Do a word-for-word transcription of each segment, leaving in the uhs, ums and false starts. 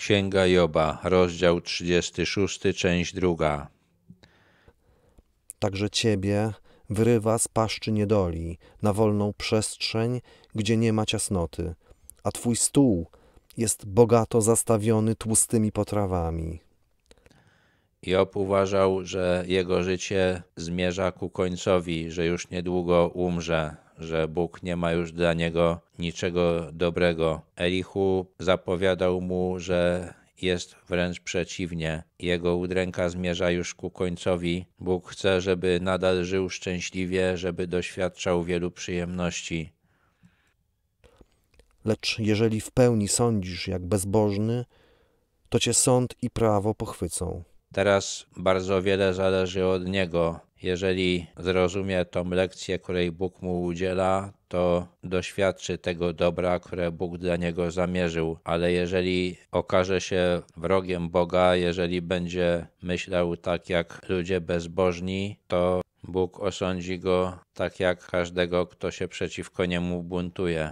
Księga Joba, rozdział trzydziesty szósty, część druga. Także ciebie wyrywa z paszczy niedoli na wolną przestrzeń, gdzie nie ma ciasnoty, a twój stół jest bogato zastawiony tłustymi potrawami. Job uważał, że jego życie zmierza ku końcowi, że już niedługo umrze, że Bóg nie ma już dla niego niczego dobrego. Elihu zapowiadał mu, że jest wręcz przeciwnie. Jego udręka zmierza już ku końcowi. Bóg chce, żeby nadal żył szczęśliwie, żeby doświadczał wielu przyjemności. Lecz jeżeli w pełni sądzisz jak bezbożny, to cię sąd i prawo pochwycą. Teraz bardzo wiele zależy od niego. Jeżeli zrozumie tą lekcję, której Bóg mu udziela, to doświadczy tego dobra, które Bóg dla niego zamierzył. Ale jeżeli okaże się wrogiem Boga, jeżeli będzie myślał tak jak ludzie bezbożni, to Bóg osądzi go tak jak każdego, kto się przeciwko niemu buntuje.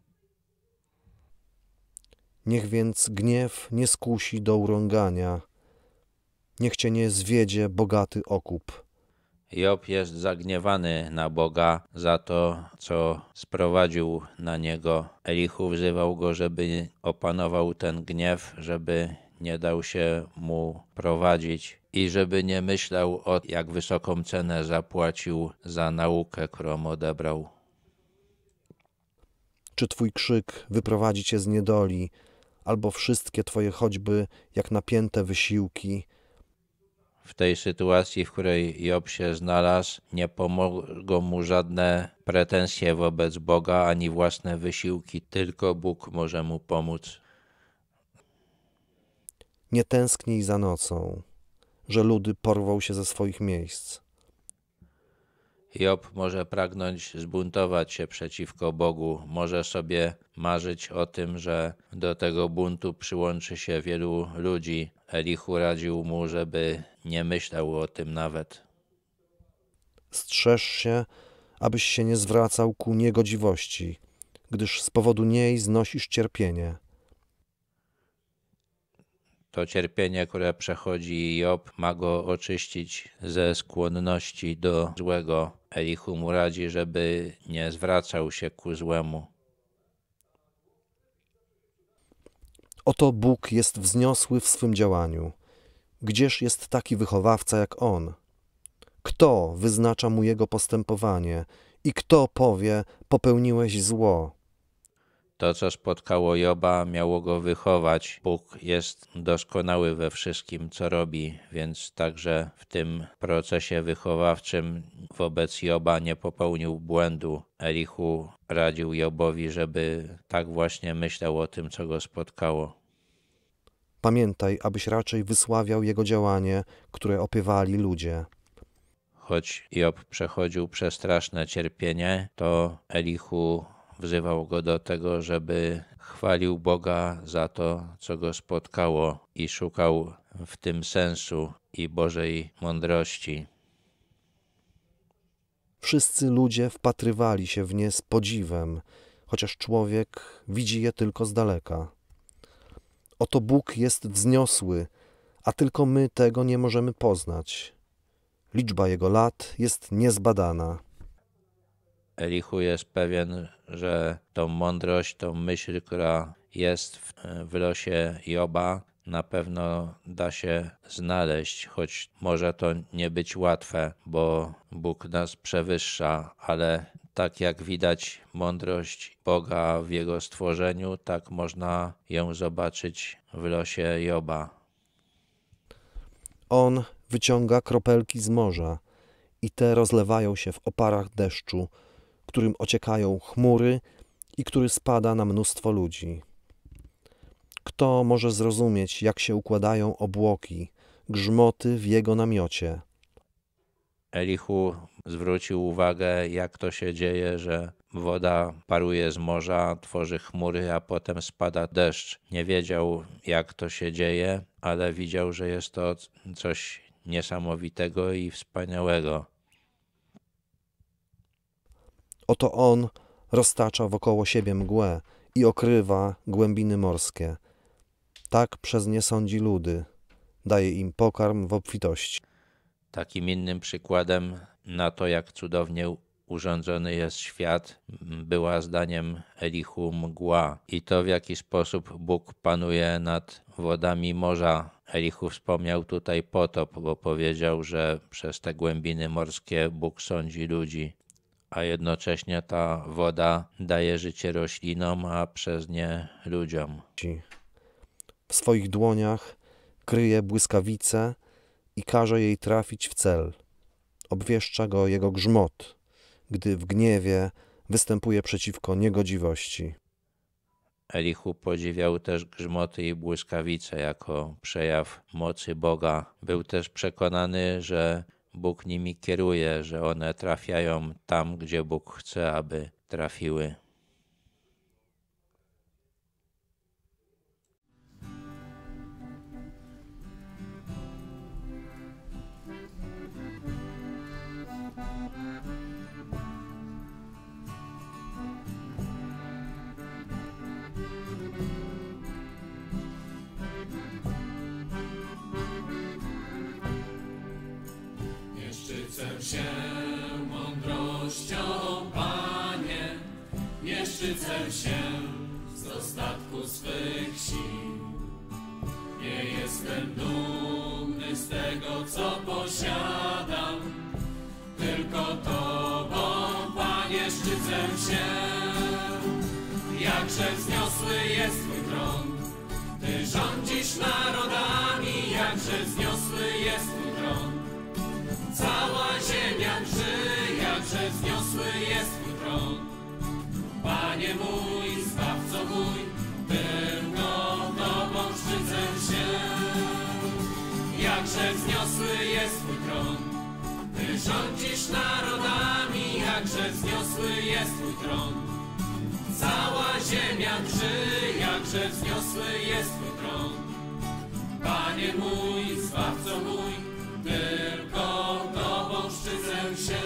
Niech więc gniew nie skusi do urągania, niech cię nie zwiedzie bogaty okup. Job jest zagniewany na Boga za to, co sprowadził na niego. Elihu wzywał go, żeby opanował ten gniew, żeby nie dał się mu prowadzić i żeby nie myślał o jak wysoką cenę zapłacił za naukę, którą odebrał. Czy twój krzyk wyprowadzi cię z niedoli, albo wszystkie twoje choćby jak napięte wysiłki? W tej sytuacji, w której Job się znalazł, nie pomogą mu żadne pretensje wobec Boga, ani własne wysiłki, tylko Bóg może mu pomóc. Nie tęsknij za nocą, że ludy porwą się ze swoich miejsc. Job może pragnąć zbuntować się przeciwko Bogu, może sobie marzyć o tym, że do tego buntu przyłączy się wielu ludzi. Elihu radził mu, żeby nie myślał o tym nawet. Strzeż się, abyś się nie zwracał ku niegodziwości, gdyż z powodu niej znosisz cierpienie. To cierpienie, które przechodzi Job, ma go oczyścić ze skłonności do złego. Elihu mu radzi, żeby nie zwracał się ku złemu. Oto Bóg jest wzniosły w swym działaniu. Gdzież jest taki wychowawca jak On? Kto wyznacza mu jego postępowanie i kto powie, popełniłeś zło? To, co spotkało Joba, miało go wychować. Bóg jest doskonały we wszystkim, co robi, więc także w tym procesie wychowawczym wobec Joba nie popełnił błędu. Elihu radził Jobowi, żeby tak właśnie myślał o tym, co go spotkało. Pamiętaj, abyś raczej wysławiał jego działanie, które opiewali ludzie. Choć Job przechodził przez straszne cierpienie, to Elihu wzywał go do tego, żeby chwalił Boga za to, co go spotkało i szukał w tym sensu i Bożej mądrości. Wszyscy ludzie wpatrywali się w nie z podziwem, chociaż człowiek widzi je tylko z daleka. Oto Bóg jest wzniosły, a tylko my tego nie możemy poznać. Liczba jego lat jest niezbadana. Elihu jest pewien, że tą mądrość, tą myśl, która jest w, w losie Joba, na pewno da się znaleźć, choć może to nie być łatwe, bo Bóg nas przewyższa, ale tak jak widać mądrość Boga w Jego stworzeniu, tak można ją zobaczyć w losie Joba. On wyciąga kropelki z morza i te rozlewają się w oparach deszczu, którym ociekają chmury i który spada na mnóstwo ludzi. Kto może zrozumieć, jak się układają obłoki, grzmoty w jego namiocie? Elihu zwrócił uwagę, jak to się dzieje, że woda paruje z morza, tworzy chmury, a potem spada deszcz. Nie wiedział, jak to się dzieje, ale widział, że jest to coś niesamowitego i wspaniałego. Oto on roztacza wokoło siebie mgłę i okrywa głębiny morskie. Tak przez nie sądzi ludy, daje im pokarm w obfitości. Takim innym przykładem na to, jak cudownie urządzony jest świat, była zdaniem Elihu mgła i to, w jaki sposób Bóg panuje nad wodami morza. Elihu wspomniał tutaj potop, bo powiedział, że przez te głębiny morskie Bóg sądzi ludzi, a jednocześnie ta woda daje życie roślinom, a przez nie ludziom. W swoich dłoniach kryje błyskawicę i każe jej trafić w cel. Obwieszcza go jego grzmot, gdy w gniewie występuje przeciwko niegodziwości. Elihu podziwiał też grzmoty i błyskawice jako przejaw mocy Boga. Był też przekonany, że Bóg nimi kieruje, że one trafiają tam, gdzie Bóg chce, aby trafiły. Szczycę się mądrością, Panie, nie szczycę się z dostatku swych sił. Nie jestem dumny z tego, co posiadam, tylko Tobą, Panie, szczycę się. Jakże wzniosły jest Twój tron, Ty rządzisz narodami, jakże wzniosły jest Twój tron. Cała ziemia drży, jakże wzniosły jest Twój tron. Panie mój, Zbawco mój, tylko Tobą szczycę się. Jakże wzniosły jest Twój tron, Ty rządzisz narodami, jakże wzniosły jest Twój tron. Cała ziemia drży, jakże wzniosły jest Twój tron. Panie mój, Zbawco mój, tylko Tobą szczycę się.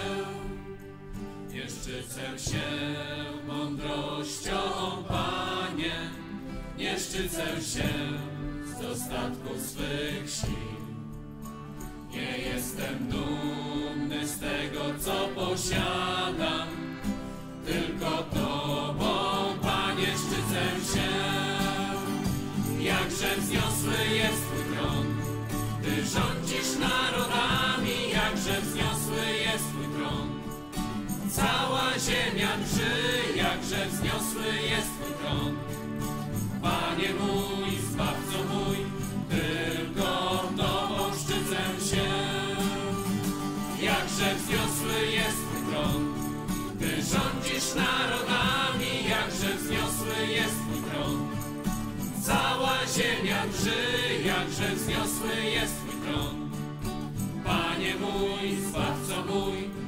Nie szczycę się mądrością, Panie, nie szczycę się z dostatku swych sił. Nie jestem dumny z tego, co posiadam, tylko Tobą, Panie, szczycę się. Jakże wzniosły jest Twój tron, Ty rządzisz narodami, jakże wzniosły jest Twój tron. Cała ziemia drży, jakże wzniosły jest Twój tron. Panie mój, Zbawco mój, tylko Tobą szczycę się. Jakże wzniosły jest Twój tron, Ty rządzisz narodami, jakże wzniosły jest Twój tron. Cała ziemia drży, jakże wzniosły jest Twój tron. Panie mój, Zbawco mój,